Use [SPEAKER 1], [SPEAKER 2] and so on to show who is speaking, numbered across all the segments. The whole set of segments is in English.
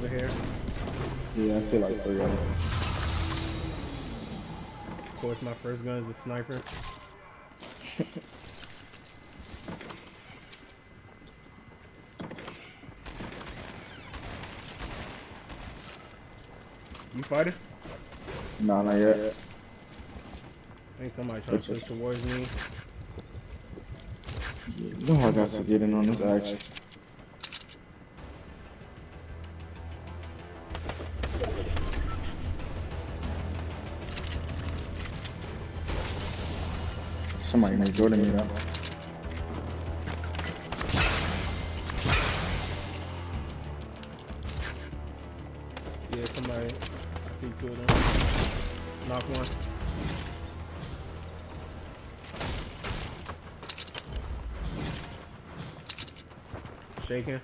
[SPEAKER 1] over here.
[SPEAKER 2] Yeah, I see like 3 of them.
[SPEAKER 1] Of course, my first gun is a sniper. You fighting?
[SPEAKER 2] No, not yet.
[SPEAKER 1] I think somebody trying to push towards me.
[SPEAKER 2] You know I got to get in on this action. Somebody next door to me though.
[SPEAKER 1] Yeah, somebody. I see 2 of them. Knock one. Shaking.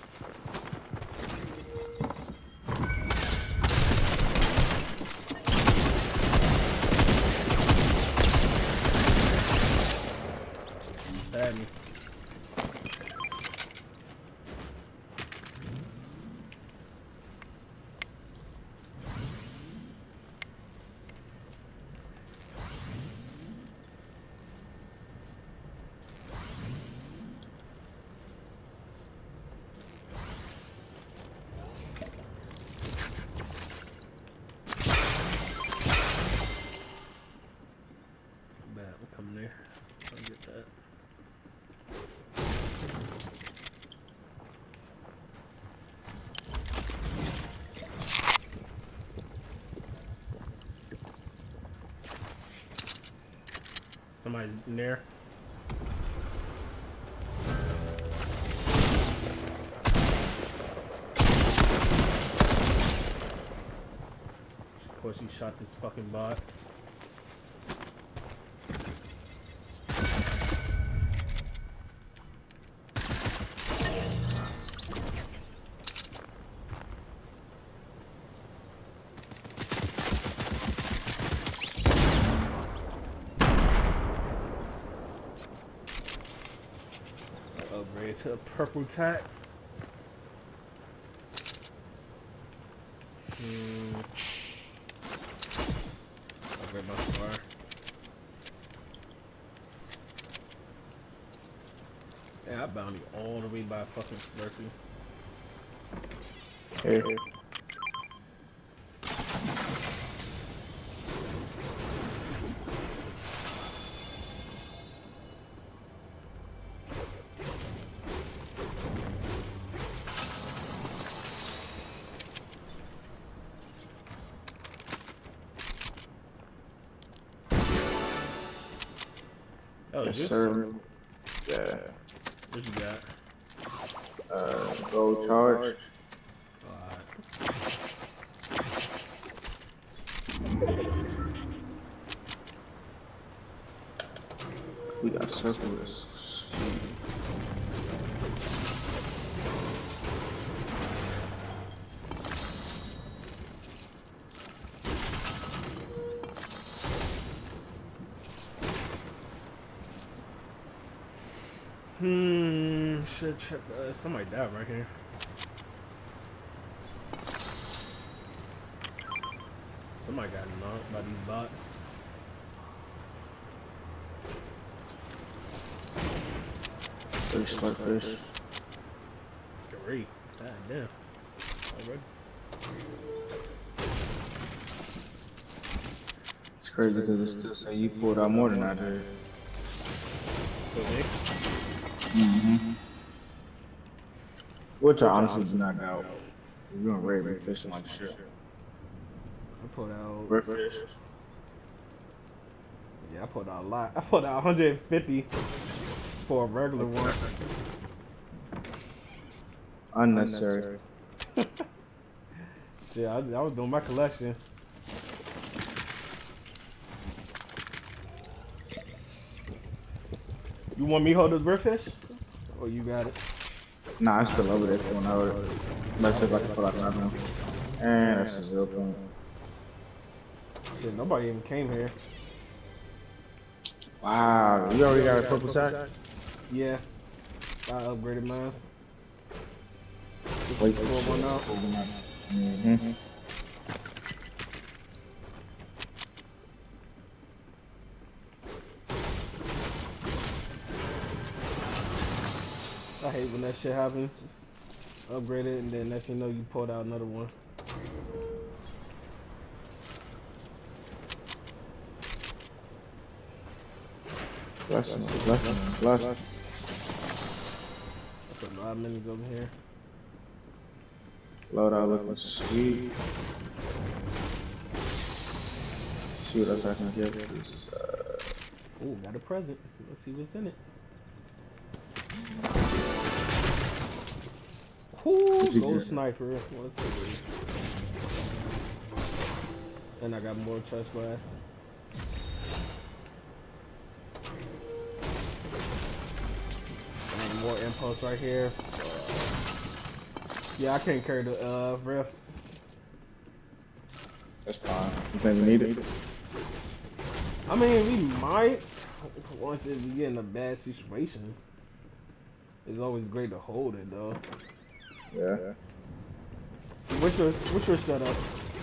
[SPEAKER 1] Had me. Bad, we're coming there. I'll get that. Somebody's in there. Of course, he shot this fucking bot. Upgrade to a purple tack. Upgrade my scar. Yeah, I bound you all the way by fucking Slurpee.
[SPEAKER 2] Hey.
[SPEAKER 1] Oh,
[SPEAKER 2] Yes,
[SPEAKER 1] this?
[SPEAKER 2] sir. Yeah.
[SPEAKER 1] What you got?
[SPEAKER 2] Gold charge. We got circles.
[SPEAKER 1] Shit, somebody died right here. Somebody got knocked by these bots.
[SPEAKER 2] Three slugfish.
[SPEAKER 1] Great. God damn. Already.
[SPEAKER 2] It's crazy because it still say you pulled out more than I did.
[SPEAKER 1] Okay.
[SPEAKER 2] Which I honestly do not doubt. You and Ray be fishing like shit.
[SPEAKER 1] I pulled out.
[SPEAKER 2] Redfish.
[SPEAKER 1] Yeah, I pulled out a lot. I pulled out 150 for a regular one.
[SPEAKER 2] Unnecessary.
[SPEAKER 1] Yeah, I was doing my collection. You want me to hold this redfish? Or you got it?
[SPEAKER 2] Nah, I'm still over there pulling out. Let's see if I can pull out right now. And that's a 0 point.
[SPEAKER 1] Shit, nobody even came here.
[SPEAKER 2] Wow, you already got a purple sack?
[SPEAKER 1] Yeah. I upgraded mine.
[SPEAKER 2] Wait for
[SPEAKER 1] Pull one out.
[SPEAKER 2] shit. Mm-hmm.
[SPEAKER 1] I hate when that shit happens. Upgrade it, and then next thing you know, you pulled out another one.
[SPEAKER 2] Blessing.
[SPEAKER 1] That's a lot of minis over here.
[SPEAKER 2] Load out looking sweet. See what else I can get.
[SPEAKER 1] Ooh, got a present. Let's see what's in it. Ooh, gold sniper. What's it? And I got more chest blast. And more impulse right here. Yeah, I can't carry the rift.
[SPEAKER 2] That's fine. You think we need it?
[SPEAKER 1] I mean, we might once we get in a bad situation. It's always great to hold it though.
[SPEAKER 2] Yeah.
[SPEAKER 1] What's your setup?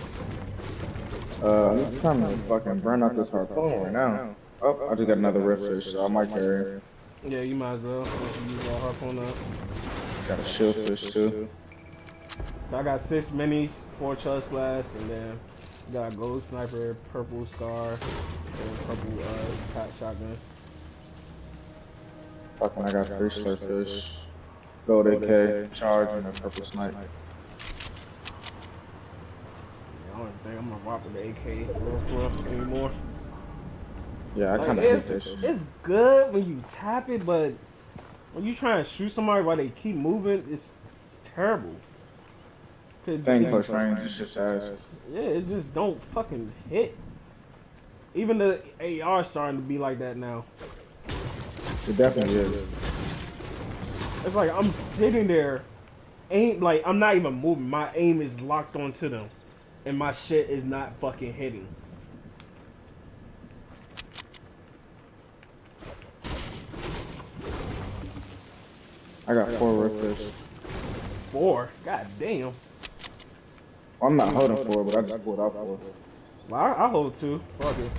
[SPEAKER 2] I'm trying to fucking burn out this harpoon right now. Oh, I just got another rift fish, so I might carry it.
[SPEAKER 1] Yeah, you might as well. Once you use all harpoon up.
[SPEAKER 2] Got a shield fish too.
[SPEAKER 1] I got 6 minis, 4 chest blasts, and then got gold sniper, purple scar, and purple top shotgun.
[SPEAKER 2] Fucking, I got 3 slurfish, gold AK, charge, and a purple snipe.
[SPEAKER 1] Yeah, I don't think I'm gonna rock with the AK real anymore.
[SPEAKER 2] Yeah, I
[SPEAKER 1] Like,
[SPEAKER 2] kind of hate this.
[SPEAKER 1] It's good when you tap it, but when you try to shoot somebody while they keep moving, it's terrible.
[SPEAKER 2] Thing close range, this shit's ass.
[SPEAKER 1] Yeah, it just don't fucking hit. Even the AR starting to be like that now.
[SPEAKER 2] It definitely is.
[SPEAKER 1] It's like I'm sitting there, like I'm not even moving. My aim is locked onto them, and my shit is not fucking hitting.
[SPEAKER 2] I got 4 rift fish.
[SPEAKER 1] 4? God damn.
[SPEAKER 2] Well, I'm not holding 4, but I just pulled out 4.
[SPEAKER 1] Well, I hold 2. Fuck it.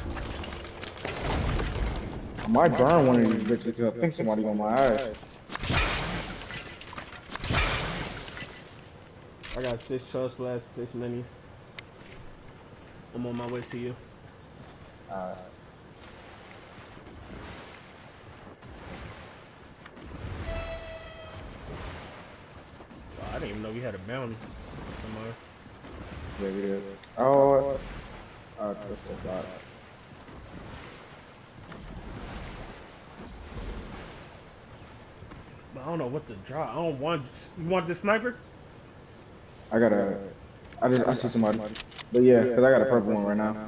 [SPEAKER 2] I might burn one of these bitches because I think somebody on my ass.
[SPEAKER 1] I got 6 chest blasts, 6 minis. I'm on my way to you.
[SPEAKER 2] Alright.
[SPEAKER 1] I didn't even know we had a bounty somewhere.
[SPEAKER 2] Yeah, we did. Oh, that's a lot.
[SPEAKER 1] But I don't know what to draw. I don't want. You want the sniper?
[SPEAKER 2] I see somebody. But yeah, because I got a purple one right now.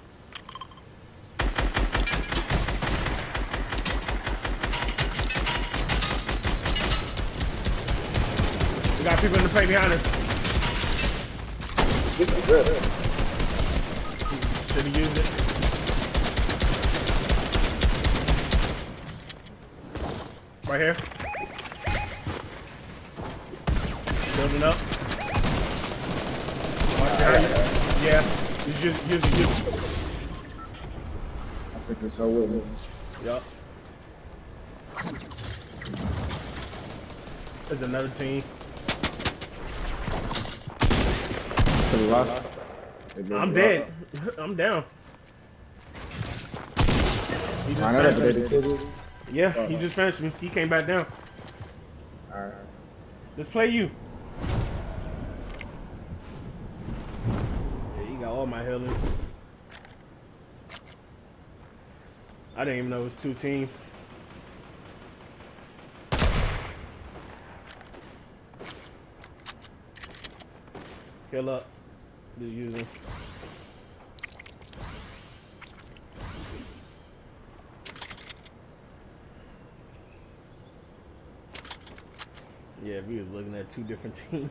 [SPEAKER 1] We got people in the play behind us.
[SPEAKER 2] This is good.
[SPEAKER 1] Should have used it. Right here. Building up. Yeah. Use it.
[SPEAKER 2] I took this whole with me.
[SPEAKER 1] Yup. There's another team.
[SPEAKER 2] To the left.
[SPEAKER 1] I'm dead. I'm down. He just
[SPEAKER 2] I know that, but they
[SPEAKER 1] finished
[SPEAKER 2] did
[SPEAKER 1] me.
[SPEAKER 2] it.
[SPEAKER 1] Yeah, he just finished me. He came back down.
[SPEAKER 2] Alright.
[SPEAKER 1] Let's play you. Yeah, you got all my healers. I didn't even know it was 2 teams. Heal up. Just using. Yeah, we was looking at 2 different teams.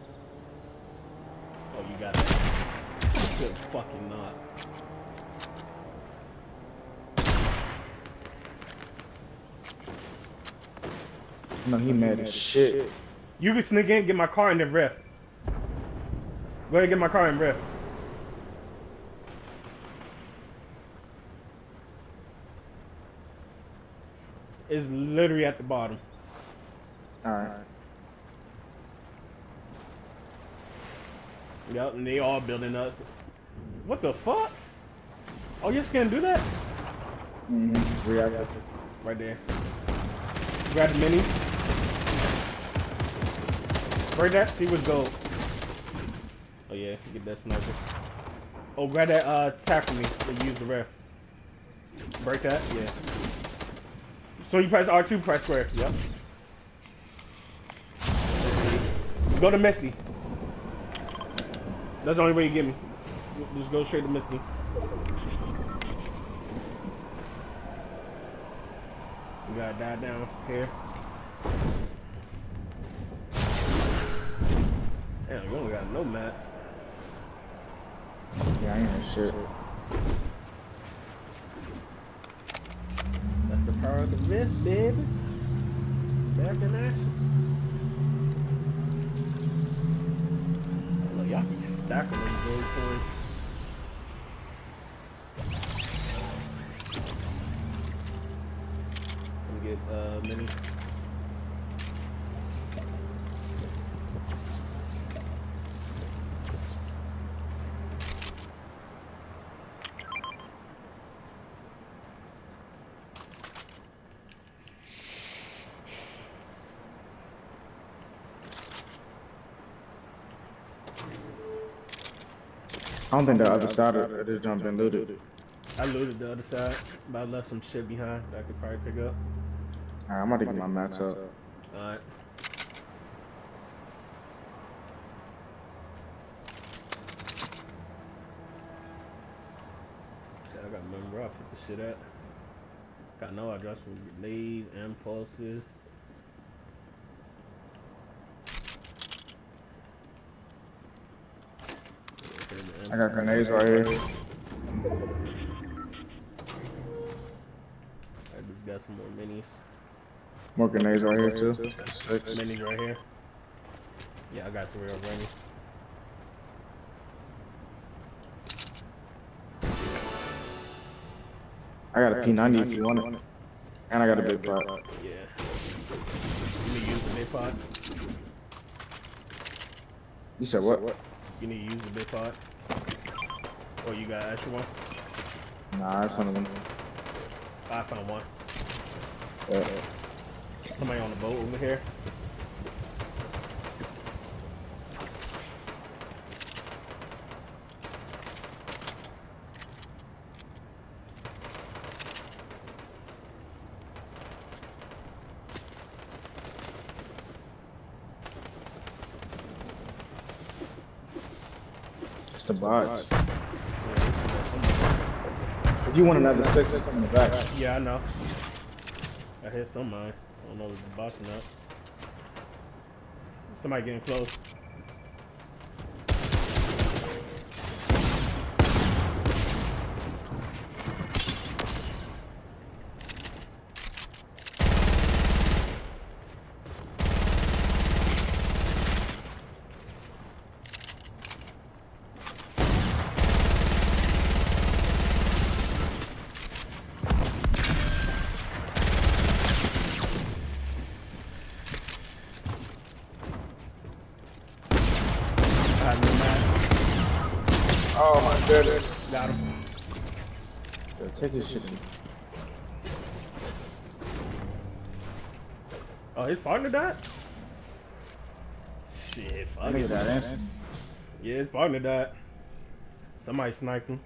[SPEAKER 1] Oh, you got it. Good fucking not.
[SPEAKER 2] No, he mad as shit.
[SPEAKER 1] You can sneak in, get my car in the ref. Go ahead and get my car in ref. It's literally at the bottom.
[SPEAKER 2] Alright.
[SPEAKER 1] Yep, and they all building us. What the fuck? Oh, you just can't do that?
[SPEAKER 2] Mm-hmm. Reactor.
[SPEAKER 1] Right there. Grab the mini. Break that. See what's gold. Oh yeah, get that sniper. Oh, grab that tackle me to use the ref. Break that. Yeah. So you press R2, press square. Yep. Go to Misty. That's the only way you get me. Just go straight to Misty. We gotta dive down here. Damn, you only got no mats.
[SPEAKER 2] Yeah, I ain't no shit.
[SPEAKER 1] That's the power of the Rift, baby. Back in action. Look, y'all be stacking them gold coins. Let me get mini.
[SPEAKER 2] I don't think the other side of this jump been looted.
[SPEAKER 1] I looted the other side, but I left some shit behind that I could probably pick up.
[SPEAKER 2] Alright, I'm about to get my mats up.
[SPEAKER 1] Alright. Shit, I gotta remember where I put the shit at. I know I dropped some grenades and pulses.
[SPEAKER 2] I got grenades right here.
[SPEAKER 1] I just got some more minis.
[SPEAKER 2] More grenades right here too. 6.
[SPEAKER 1] Minis right here. Yeah, I got 3 already.
[SPEAKER 2] I got a P90 if you want it. And I got a big pot.
[SPEAKER 1] Yeah. You need to use the big pot.
[SPEAKER 2] You said what?
[SPEAKER 1] You need to use the big pot. Or you got an extra one?
[SPEAKER 2] Nah, that's one of them.
[SPEAKER 1] I found one.
[SPEAKER 2] Yeah.
[SPEAKER 1] Somebody on the boat over here.
[SPEAKER 2] It's the bots. If you want another 6, it's in the back.
[SPEAKER 1] Yeah, I know. I hear somebody. I don't know if it's the boss or not. Somebody getting close.
[SPEAKER 2] Oh my goodness.
[SPEAKER 1] Got him.
[SPEAKER 2] Yo, take this shit.
[SPEAKER 1] Oh, his partner died? Shit, fuck
[SPEAKER 2] Look
[SPEAKER 1] it.
[SPEAKER 2] at that instant.
[SPEAKER 1] Yeah, his partner died. Somebody sniped him.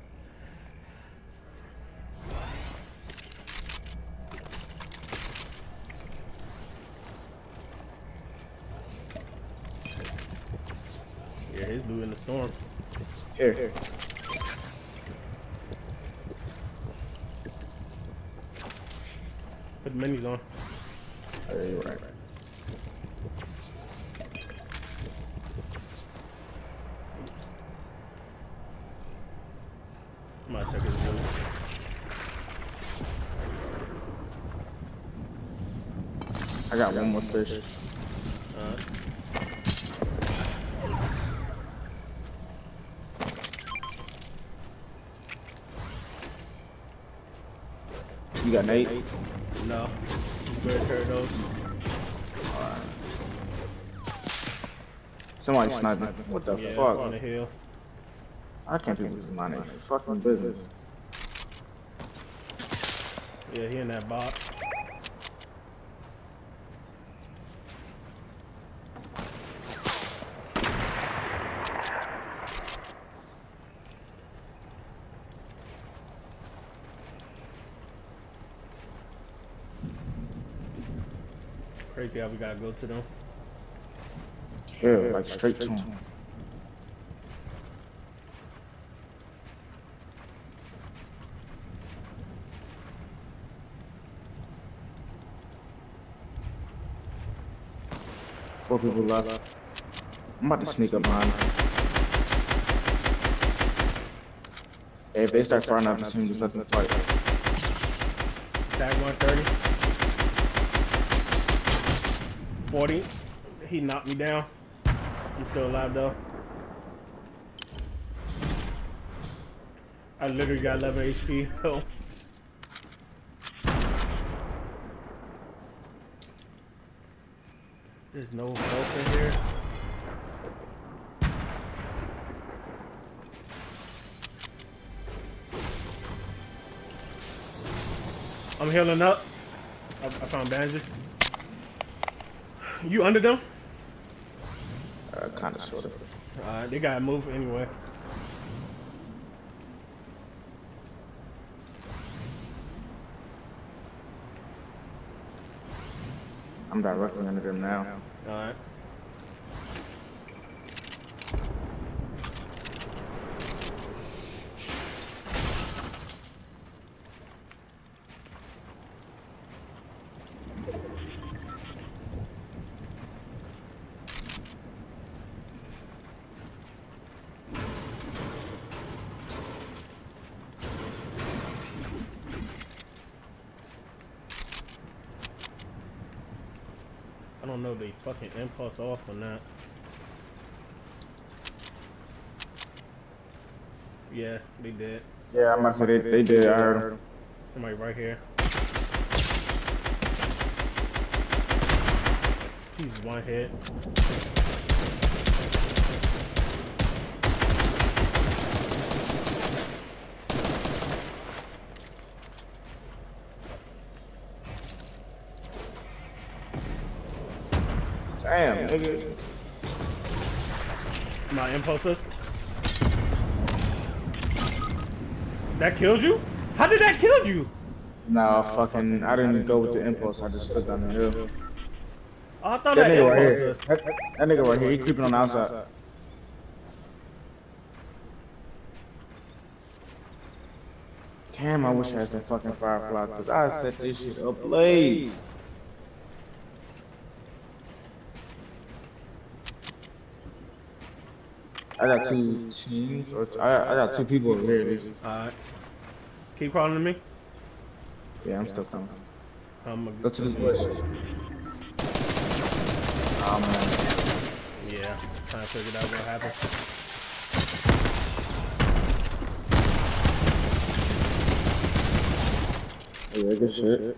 [SPEAKER 1] Yeah, his dude in the storm.
[SPEAKER 2] Here.
[SPEAKER 1] Put the minis on.
[SPEAKER 2] Oh, yeah, you're right.
[SPEAKER 1] I'm gonna check his dude.
[SPEAKER 2] I got one more fish. got Nate?
[SPEAKER 1] No. You better carry those.
[SPEAKER 2] Somebody sniping. What the
[SPEAKER 1] Yeah,
[SPEAKER 2] fuck?
[SPEAKER 1] on the hill.
[SPEAKER 2] I can't be minding fucking business.
[SPEAKER 1] Yeah, he in that box. Crazy how we gotta go to them.
[SPEAKER 2] Yeah, like straight to him. Four people left. I'm about to sneak up behind them. If they start firing out the team, just let them fight.
[SPEAKER 1] Tag 130. 40. He knocked me down. I'm still alive though. I literally got 11 HP. Oh. There's no health in here. I'm healing up. I found bandages. You under them?
[SPEAKER 2] Kinda, sorta.
[SPEAKER 1] They gotta move anyway.
[SPEAKER 2] I'm directly under them now.
[SPEAKER 1] Alright. I don't know if they fucking impulse off or not. Yeah, they did.
[SPEAKER 2] Yeah, I'm about to say they did. I heard them.
[SPEAKER 1] Somebody right here. He's one hit.
[SPEAKER 2] Damn, nigga.
[SPEAKER 1] My impulses. That kills you? How did that kill you?
[SPEAKER 2] Nah, fucking, I didn't go with the impulse. I just stood down the hill.
[SPEAKER 1] Oh, I thought
[SPEAKER 2] That
[SPEAKER 1] that
[SPEAKER 2] nigga right here.
[SPEAKER 1] impulses.
[SPEAKER 2] That nigga right here, he creeping on the outside. Damn, I wish I had some fucking fireflies, because I set this shit ablaze. I got two teams, or I got two people over here at least.
[SPEAKER 1] Alright. Keep crawling to me.
[SPEAKER 2] Yeah, I'm still coming.
[SPEAKER 1] I'm
[SPEAKER 2] Go to this bush. Oh man.
[SPEAKER 1] Yeah, trying to figure out what happened.
[SPEAKER 2] Yeah, good shit.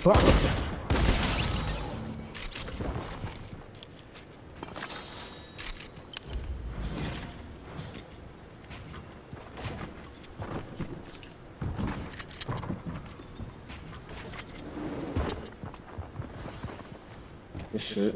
[SPEAKER 2] Good shit.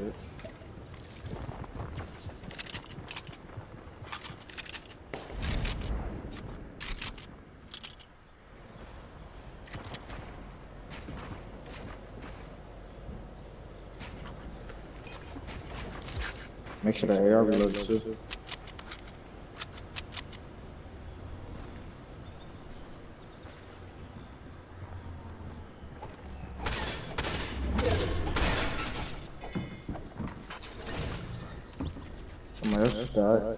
[SPEAKER 2] Make sure that AR reloads too. Somebody else died.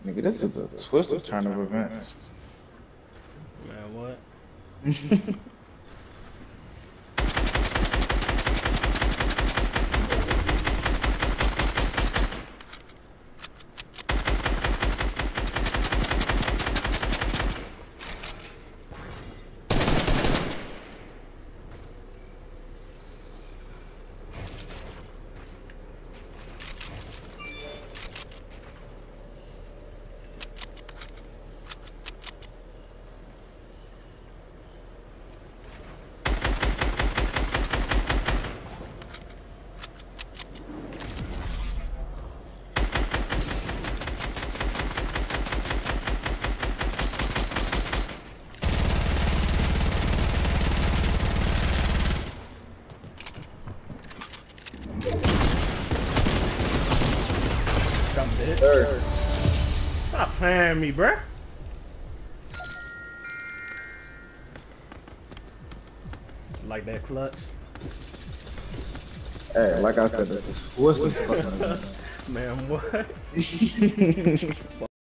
[SPEAKER 2] Nigga, this is a twisted turn of events.
[SPEAKER 1] Man, what?
[SPEAKER 2] Third.
[SPEAKER 1] Stop playing me, bruh. Like that clutch.
[SPEAKER 2] Hey, like I said, it's twisted fucking events.
[SPEAKER 1] Man, what?